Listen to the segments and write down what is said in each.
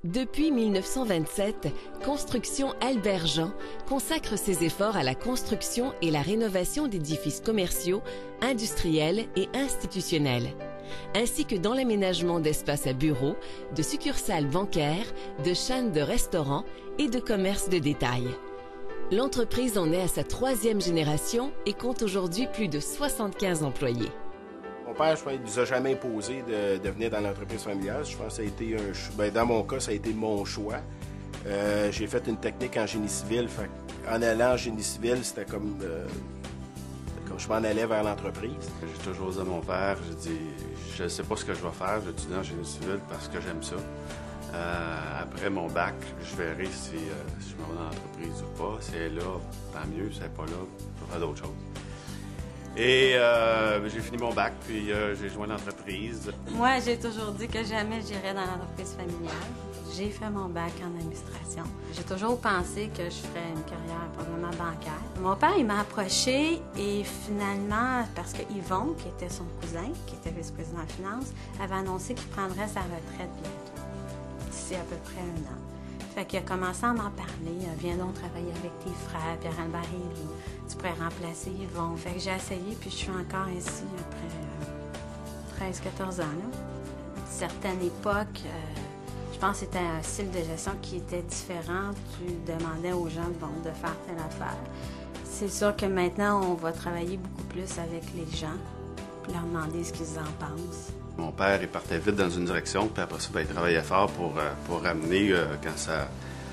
Depuis 1927, Construction Albert Jean consacre ses efforts à la construction et la rénovation d'édifices commerciaux, industriels et institutionnels, ainsi que dans l'aménagement d'espaces à bureaux, de succursales bancaires, de chaînes de restaurants et de commerces de détail. L'entreprise en est à sa 3e génération et compte aujourd'hui plus de 75 employés. Mon père, je pense, il ne nous a jamais imposé de venir dans l'entreprise familiale. Je pense que ça a été dans mon cas, ça a été mon choix. J'ai fait une technique en génie civil. En allant en génie civil, c'était comme je m'en allais vers l'entreprise. J'ai toujours dit à mon père, j'ai dit, je ne sais pas ce que je vais faire, je étudie en génie civil parce que j'aime ça. Après mon bac, je verrai si je me rends dans l'entreprise ou pas. Si elle est là, tant mieux. Si elle n'est pas là, je vais faire d'autres choses. Et j'ai fini mon bac, puis j'ai joint l'entreprise. Moi, j'ai toujours dit que jamais j'irais dans l'entreprise familiale. J'ai fait mon bac en administration. J'ai toujours pensé que je ferais une carrière probablement bancaire. Mon père, il m'a approché et finalement, parce que Yvon, qui était son cousin, qui était vice-président de finances, avait annoncé qu'il prendrait sa retraite bientôt, d'ici à peu près 1 an. Fait qu'il a commencé à m'en parler. Viens donc travailler avec tes frères, Pierre-Albert et Louis. Tu pourrais remplacer Yvon. Fait que j'ai essayé, puis je suis encore ici après 13-14 ans. À une certaine époque, je pense que c'était un style de gestion qui était différent. Tu demandais aux gens de faire telle affaire. C'est sûr que maintenant, on va travailler beaucoup plus avec les gens, puis leur demander ce qu'ils en pensent. Mon père, il partait vite dans une direction, puis après ça, il travaillait fort pour ramener quand ça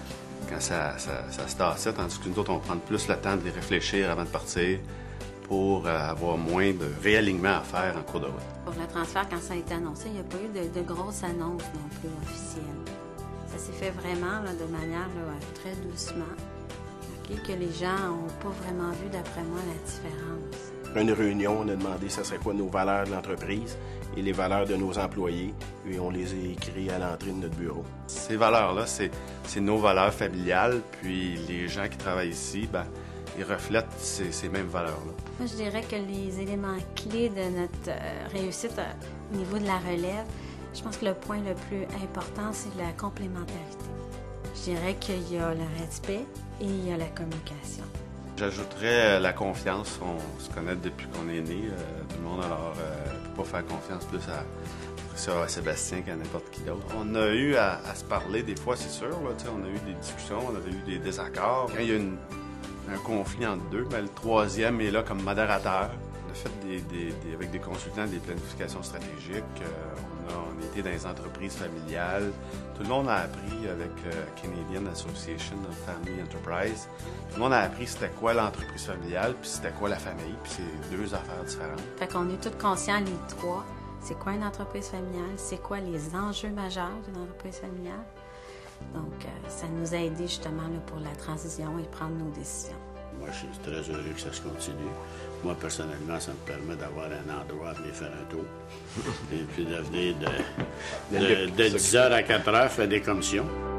se tassait, tandis que nous autres, on prend plus le temps de les réfléchir avant de partir pour avoir moins de réalignement à faire en cours de route. Pour le transfert, quand ça a été annoncé, il n'y a pas eu de grosses annonces non plus officielles. Ça s'est fait vraiment de manière très doucement, que les gens n'ont pas vraiment vu, d'après moi, la différence. Une réunion, on a demandé ce serait quoi nos valeurs de l'entreprise et les valeurs de nos employés, et on les a écrites à l'entrée de notre bureau. Ces valeurs-là, c'est nos valeurs familiales, puis les gens qui travaillent ici, ils reflètent ces mêmes valeurs-là. Moi, je dirais que les éléments clés de notre réussite au niveau de la relève, je pense que le point le plus important, c'est la complémentarité. Je dirais qu'il y a le respect et il y a la communication. J'ajouterais la confiance. On se connaît depuis qu'on est né, tout le monde, alors on ne peut pas faire confiance plus à Sébastien qu'à n'importe qui d'autre. On a eu à se parler des fois, c'est sûr. Là, on a eu des discussions, on a eu des désaccords. Quand il y a un conflit entre deux, le troisième est là comme modérateur. On a fait avec des consultants des planifications stratégiques. On était dans les entreprises familiales. Tout le monde a appris avec Canadian Association of Family Enterprise. Tout le monde a appris c'était quoi l'entreprise familiale, puis c'était quoi la famille, puis c'est 2 affaires différentes. Fait qu'on est tous conscients, les 3, c'est quoi une entreprise familiale, c'est quoi les enjeux majeurs d'une entreprise familiale. Donc, ça nous a aidés justement pour la transition et prendre nos décisions. Moi, je suis très heureux que ça se continue. Moi, personnellement, ça me permet d'avoir un endroit à venir faire un tour. Et puis de venir de 10h à 4h faire des commissions.